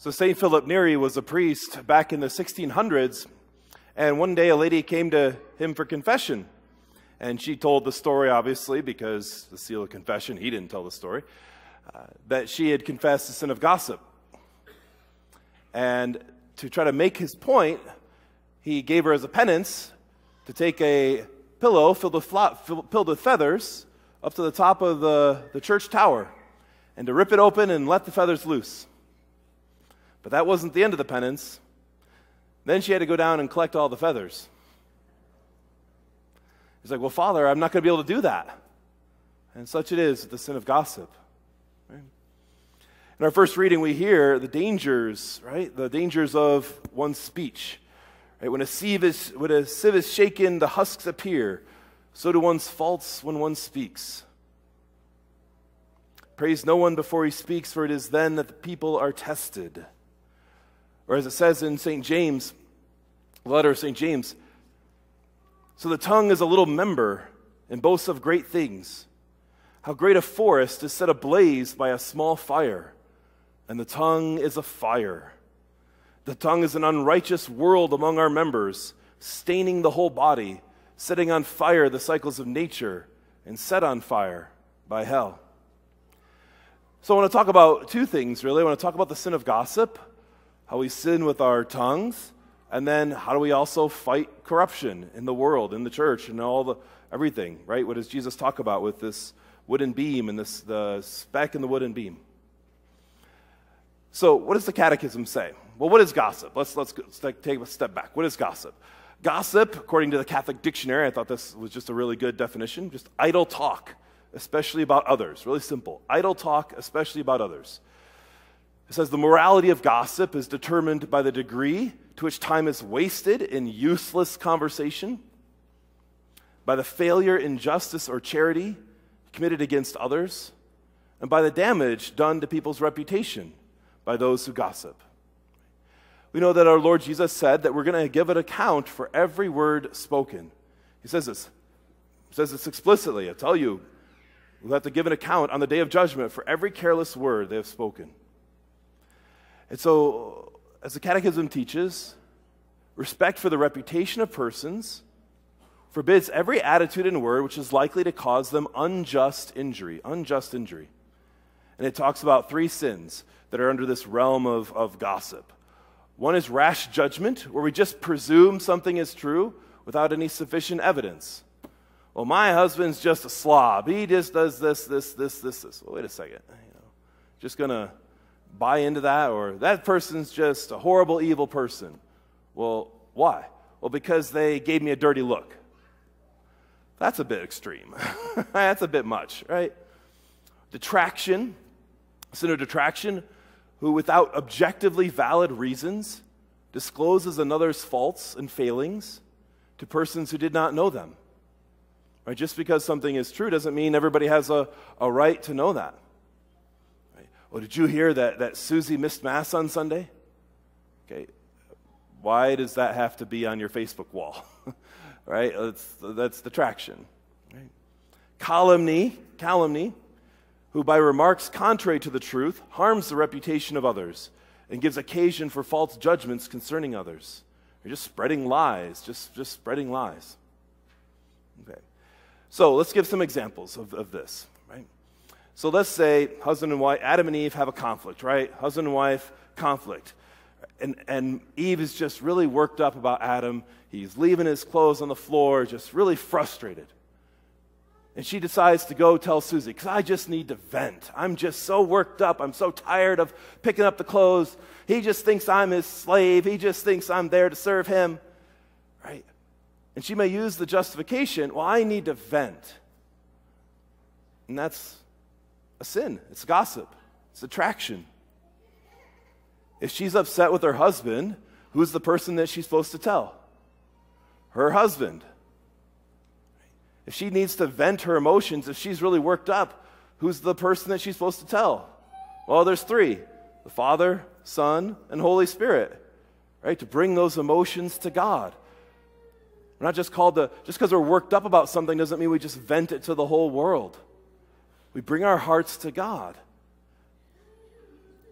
So St. Philip Neri was a priest back in the 1600s, and one day a lady came to him for confession. And she told the story, obviously, because the seal of confession, he didn't tell the story, that she had confessed the sin of gossip. And to try to make his point, he gave her as a penance to take a pillow filled with feathers up to the top of the church tower and to rip it open and let the feathers loose. But that wasn't the end of the penance. Then she had to go down and collect all the feathers. He's like, well, Father, I'm not going to be able to do that. And such it is with the sin of gossip. Right? In our first reading, we hear the dangers, right? The dangers of one's speech. Right? When a sieve is shaken, the husks appear. So do one's faults when one speaks. Praise no one before he speaks, for it is then that the people are tested. Or as it says in St. James, the letter of St. James, so the tongue is a little member and boasts of great things. How great a forest is set ablaze by a small fire, and the tongue is a fire. The tongue is an unrighteous world among our members, staining the whole body, setting on fire the cycles of nature, and set on fire by hell. So I want to talk about two things, really. I want to talk about the sin of gossip, how we sin with our tongues, and then how do we also fight corruption in the world, in the church, and everything, right? What does Jesus talk about with this wooden beam and the speck in the wooden beam? So what does the Catechism say? Well, what is gossip? Let's take a step back. What is gossip? Gossip, according to the Catholic Dictionary, I thought this was just a really good definition, just idle talk, especially about others. Really simple. Idle talk, especially about others. It says the morality of gossip is determined by the degree to which time is wasted in useless conversation, by the failure in justice or charity committed against others, and by the damage done to people's reputation by those who gossip. We know that our Lord Jesus said that we're going to give an account for every word spoken. He says this. He says this explicitly. I tell you, we'll have to give an account on the day of judgment for every careless word they have spoken. And so, as the Catechism teaches, respect for the reputation of persons forbids every attitude and word which is likely to cause them unjust injury. And it talks about three sins that are under this realm of gossip. One is rash judgment, where we just presume something is true without any sufficient evidence. Well, my husband's just a slob. He just does this. Well, wait a second. Just going to buy into that? Or that person's just a horrible, evil person. Well, why? Well, because they gave me a dirty look. That's a bit extreme. That's a bit much, right? Detraction, sin of detraction, who without objectively valid reasons discloses another's faults and failings to persons who did not know them. Right? Just because something is true doesn't mean everybody has a right to know that. Right? Well, did you hear that Susie missed Mass on Sunday? Okay, why does that have to be on your Facebook wall? Right? That's detraction. Right? Calumny, who by remarks contrary to the truth harms the reputation of others and gives occasion for false judgments concerning others. You're just spreading lies, just spreading lies. Okay. So let's give some examples of this, right? So let's say husband and wife, Adam and Eve have a conflict, right? Husband and wife, conflict. And Eve is just really worked up about Adam. He's leaving his clothes on the floor, just really frustrated. And she decides to go tell Susie, because I just need to vent. I'm just so worked up. I'm so tired of picking up the clothes. He just thinks I'm his slave. He just thinks I'm there to serve him. Right? And she may use the justification, well, I need to vent. And that's a sin. It's gossip. It's detraction. If she's upset with her husband, who's the person that she's supposed to tell? Her husband. If she needs to vent her emotions, if she's really worked up, who's the person that she's supposed to tell? Well, there's three: the Father, Son, and Holy Spirit, right? To bring those emotions to God. We're not just called to, just because we're worked up about something doesn't mean we just vent it to the whole world. We bring our hearts to God.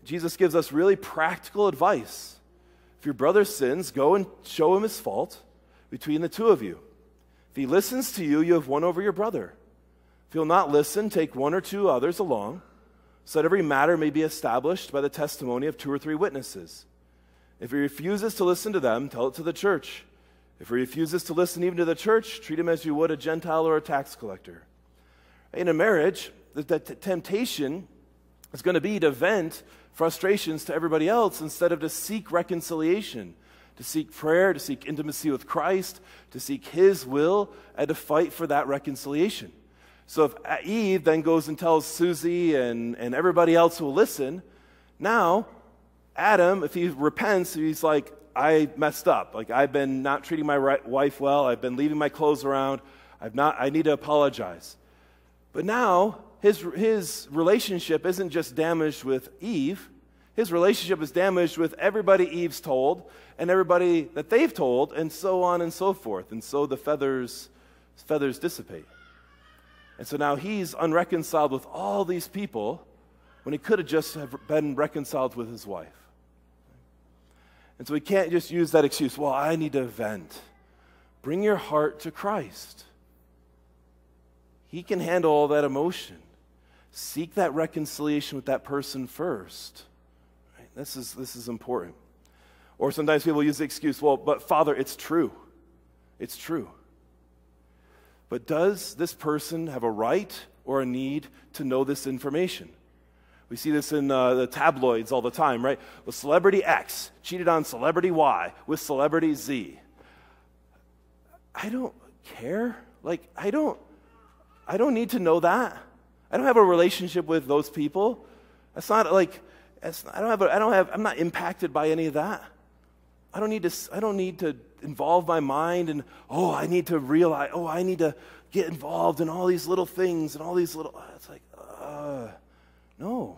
Jesus gives us really practical advice. If your brother sins, go and show him his fault between the two of you. If he listens to you, you have won over your brother. If he'll not listen, take one or two others along, so that every matter may be established by the testimony of 2 or 3 witnesses. If he refuses to listen to them, tell it to the church. If he refuses to listen even to the church, treat him as you would a Gentile or a tax collector. In a marriage, the temptation is going to be to vent frustrations to everybody else instead of to seek reconciliation, to seek prayer, to seek intimacy with Christ, to seek his will, and to fight for that reconciliation. So if Eve then goes and tells Susie and everybody else who will listen, now Adam, if he repents, he's like, I messed up. Like, I've been not treating my wife well. I've been leaving my clothes around. I need to apologize. But now his relationship isn't just damaged with Eve. His relationship is damaged with everybody Eve's told and everybody that they've told, and so on and so forth. And so the feathers dissipate. And so now he's unreconciled with all these people when he could have just been reconciled with his wife. And so we can't just use that excuse, well, I need to vent. Bring your heart to Christ. He can handle all that emotion. Seek that reconciliation with that person first. Right? This is important. Or sometimes people use the excuse, well, but Father, it's true. It's true. But does this person have a right or a need to know this information? We see this in the tabloids all the time, right? Well, celebrity X cheated on celebrity Y with celebrity Z. I don't care. Like, I don't need to know that. I don't have a relationship with those people. That's not like, I'm not impacted by any of that. I don't need to involve my mind and, I need to realize, I need to get involved in all these little things and all these little, it's like, no.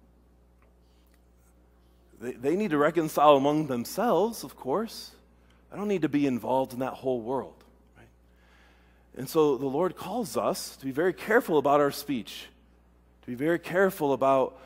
They need to reconcile among themselves, of course. I don't need to be involved in that whole world. Right? And so the Lord calls us to be very careful about our speech, to be very careful about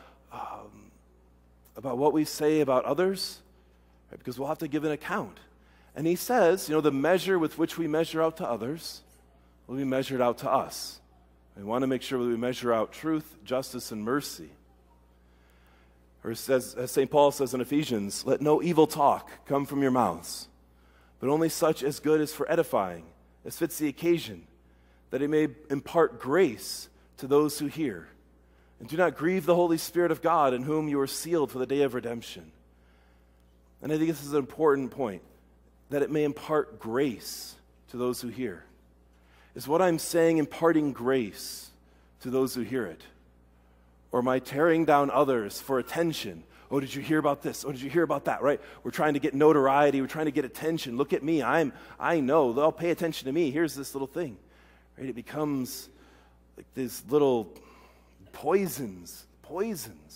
what we say about others, right? Because we'll have to give an account. And he says, the measure with which we measure out to others will be measured out to us. We want to make sure that we measure out truth, justice, and mercy. Or as St. Paul says in Ephesians, let no evil talk come from your mouths, but only such as good is for edifying, as fits the occasion, that it may impart grace to those who hear. And do not grieve the Holy Spirit of God, in whom you are sealed for the day of redemption. And I think this is an important point, that it may impart grace to those who hear. Is what I'm saying imparting grace to those who hear it? Or am I tearing down others for attention? Oh, did you hear about this? Oh, did you hear about that? Right? We're trying to get notoriety. We're trying to get attention. Look at me. I know. They'll pay attention to me. Here's this little thing. Right? It becomes like these little poisons. Okay.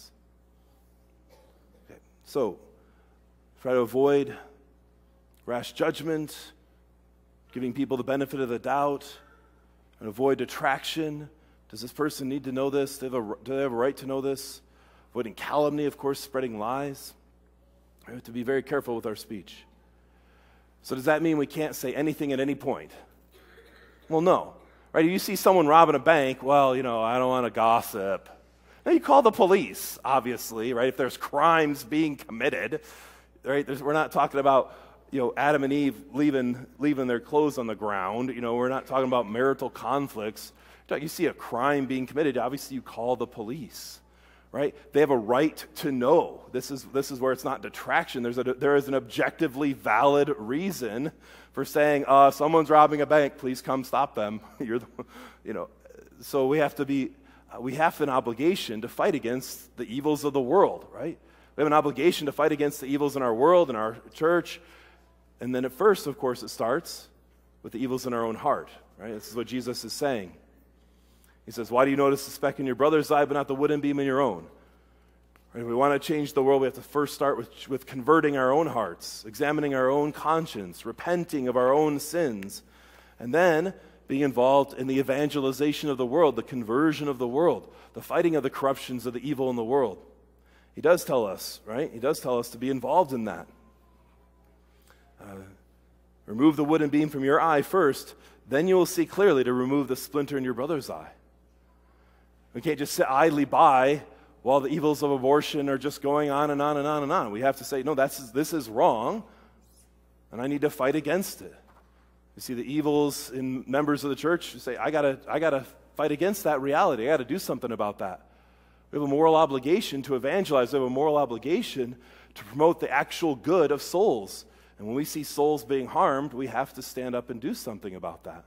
So, try to avoid rash judgment, giving people the benefit of the doubt, and avoid detraction. Does this person need to know this? Do they have a right to know this? Avoiding calumny, of course, spreading lies. We have to be very careful with our speech. So does that mean we can't say anything at any point? Well, no. Right? If you see someone robbing a bank, well, I don't want to gossip. Now you call the police, obviously, right? If there's crimes being committed, right? We're not talking about, Adam and Eve leaving their clothes on the ground. We're not talking about marital conflicts. You see a crime being committed, obviously you call the police, right? They have a right to know. This is where it's not detraction. There is an objectively valid reason for saying, someone's robbing a bank, please come stop them. So we have an obligation to fight against the evils of the world, right? We have an obligation to fight against the evils in our world, in our church. And then at first, of course, it starts with the evils in our own heart, right? This is what Jesus is saying. He says, why do you notice the speck in your brother's eye but not the wooden beam in your own? Right? If we want to change the world, we have to first start with converting our own hearts, examining our own conscience, repenting of our own sins, and then being involved in the evangelization of the world, the conversion of the world, the fighting of the corruptions of the evil in the world. He does tell us, right? He does tell us to be involved in that. Remove the wooden beam from your eye first, then you will see clearly to remove the splinter in your brother's eye. We can't just sit idly by while the evils of abortion are just going on and on and on and on. We have to say, no, this is wrong, and I need to fight against it. You see the evils in members of the church, you say, I gotta fight against that reality. I gotta do something about that. We have a moral obligation to evangelize. We have a moral obligation to promote the actual good of souls. And when we see souls being harmed, we have to stand up and do something about that.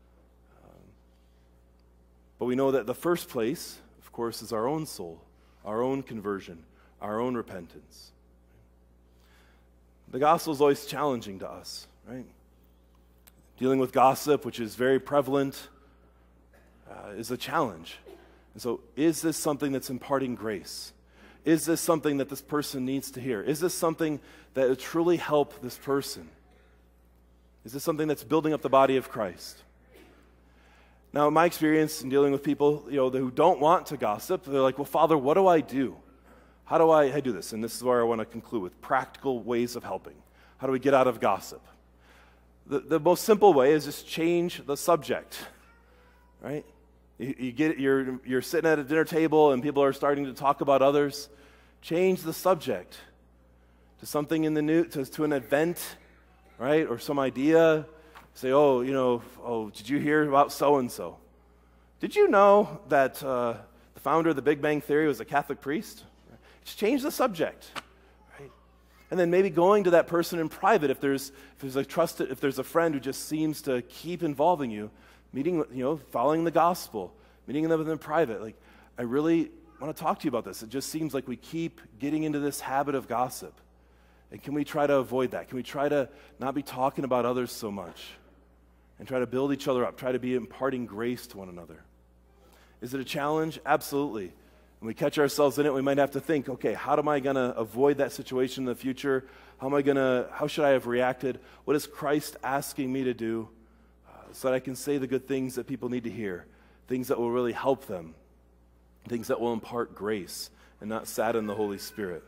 But we know that the first place, of course, is our own soul, our own conversion, our own repentance. The gospel is always challenging to us, right? Dealing with gossip, which is very prevalent, is a challenge. And so, is this something that's imparting grace? Is this something that this person needs to hear? Is this something that will truly help this person? Is this something that's building up the body of Christ? Now, in my experience in dealing with people, who don't want to gossip, they're like, well, Father, what do I do? How do I do this? And this is where I want to conclude with practical ways of helping. How do we get out of gossip? The most simple way is just change the subject, right? You're sitting at a dinner table and people are starting to talk about others. Change the subject to something in the new, to an event, right? Or some idea. Say, did you hear about so-and-so? Did you know that the founder of the Big Bang Theory was a Catholic priest? Just change the subject, right? And then maybe going to that person in private, if there's a friend who just seems to keep involving you, meeting, following the gospel, meeting them in private. Like, I really want to talk to you about this. It just seems like we keep getting into this habit of gossip. And can we try to avoid that? Can we try to not be talking about others so much? And try to build each other up, try to be imparting grace to one another. Is it a challenge? Absolutely. When we catch ourselves in it, we might have to think, okay, how am I going to avoid that situation in the future? How should I have reacted? What is Christ asking me to do so that I can say the good things that people need to hear, things that will really help them, things that will impart grace and not sadden the Holy Spirit?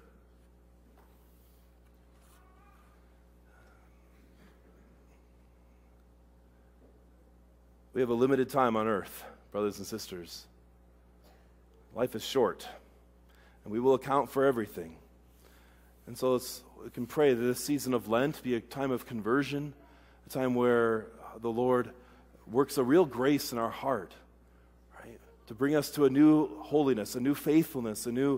We have a limited time on earth, brothers and sisters. Life is short, and we will account for everything. And so we can pray that this season of Lent be a time of conversion, a time where the Lord works a real grace in our heart, right? To bring us to a new holiness, a new faithfulness, a new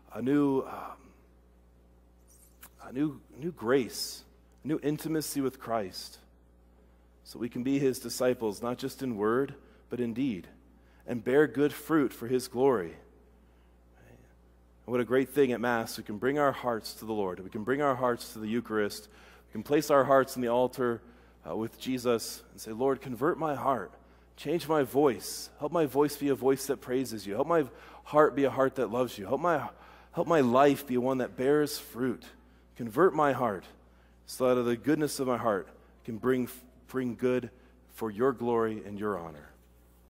grace, a new intimacy with Christ. So we can be his disciples, not just in word, but in deed, and bear good fruit for his glory. And what a great thing at Mass, we can bring our hearts to the Lord. We can bring our hearts to the Eucharist. We can place our hearts in the altar with Jesus and say, Lord, convert my heart. Change my voice. Help my voice be a voice that praises you. Help my heart be a heart that loves you. Help my life be one that bears fruit. Convert my heart so that out of the goodness of my heart can bring good for your glory and your honor.